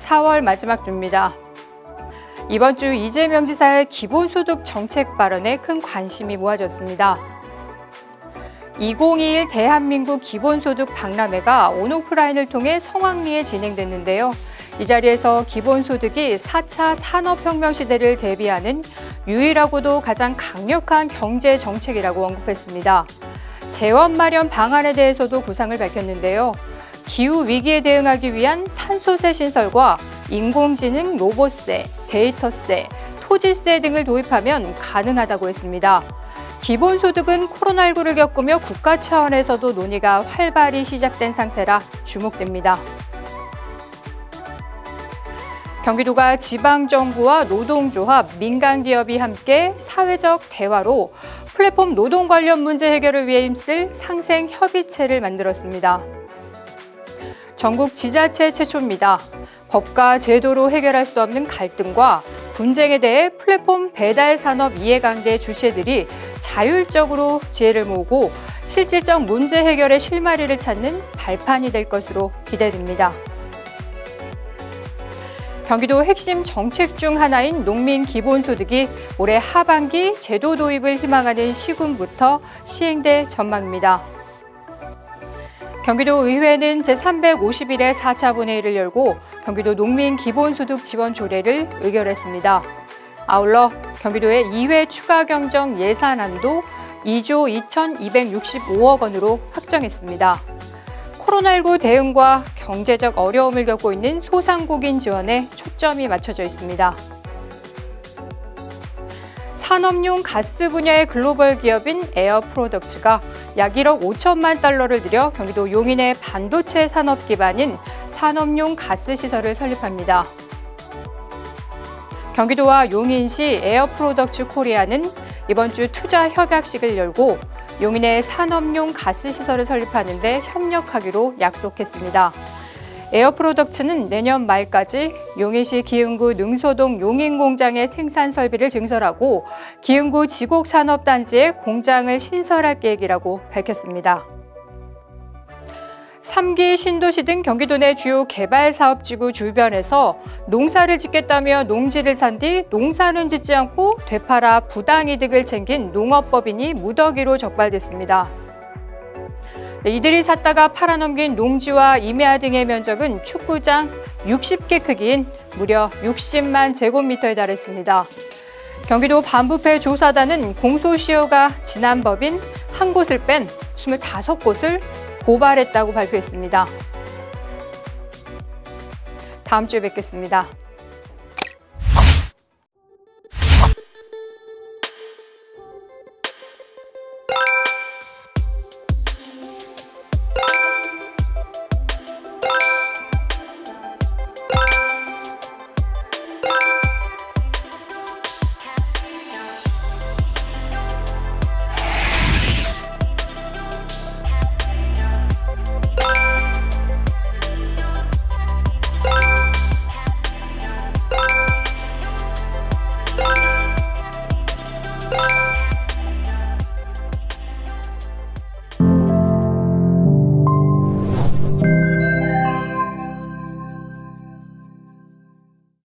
4월 마지막 주입니다. 이번 주 이재명 지사의 기본소득 정책 발언에 큰 관심이 모아졌습니다. 2021 대한민국 기본소득 박람회가 온오프라인을 통해 성황리에 진행됐는데요. 이 자리에서 기본소득이 4차 산업혁명 시대를 대비하는 유일하고도 가장 강력한 경제 정책이라고 언급했습니다. 재원 마련 방안에 대해서도 구상을 밝혔는데요. 기후 위기에 대응하기 위한 탄소세 신설과 인공지능 로봇세, 데이터세, 토지세 등을 도입하면 가능하다고 했습니다. 기본소득은 코로나19를 겪으며 국가 차원에서도 논의가 활발히 시작된 상태라 주목됩니다. 경기도가 지방정부와 노동조합, 민간기업이 함께 사회적 대화로 플랫폼 노동 관련 문제 해결을 위해 힘쓸 상생협의체를 만들었습니다. 전국 지자체 최초입니다. 법과 제도로 해결할 수 없는 갈등과 분쟁에 대해 플랫폼 배달 산업 이해관계 주체들이 자율적으로 지혜를 모으고 실질적 문제 해결의 실마리를 찾는 발판이 될 것으로 기대됩니다. 경기도 핵심 정책 중 하나인 농민 기본소득이 올해 하반기 제도 도입을 희망하는 시군부터 시행될 전망입니다. 경기도 의회는 제351회 4차 본회의를 열고 경기도 농민 기본소득 지원 조례를 의결했습니다. 아울러 경기도의 2회 추가 경정 예산안도 2조 2,265억 원으로 확정했습니다. 코로나19 대응과 경제적 어려움을 겪고 있는 소상공인 지원에 초점이 맞춰져 있습니다. 산업용 가스 분야의 글로벌 기업인 에어프로덕츠가 약 1억 5천만 달러를 들여 경기도 용인의 반도체 산업 기반인 산업용 가스 시설을 설립합니다. 경기도와 용인시 에어프로덕츠 코리아는 이번 주 투자 협약식을 열고 용인의 산업용 가스 시설을 설립하는 데 협력하기로 약속했습니다. 에어프로덕츠는 내년 말까지 용인시 기흥구 능소동 용인공장의 생산 설비를 증설하고 기흥구 지곡산업단지에 공장을 신설할 계획이라고 밝혔습니다. 3기 신도시 등 경기도 내 주요 개발사업지구 주변에서 농사를 짓겠다며 농지를 산 뒤 농사는 짓지 않고 되팔아 부당이득을 챙긴 농업법인이 무더기로 적발됐습니다. 이들이 샀다가 팔아넘긴 농지와 임야 등의 면적은 축구장 60개 크기인 무려 60만 제곱미터에 달했습니다. 경기도 반부패 조사단은 공소시효가 지난 법인 한 곳을 뺀 25곳을 고발했다고 발표했습니다. 다음 주에 뵙겠습니다.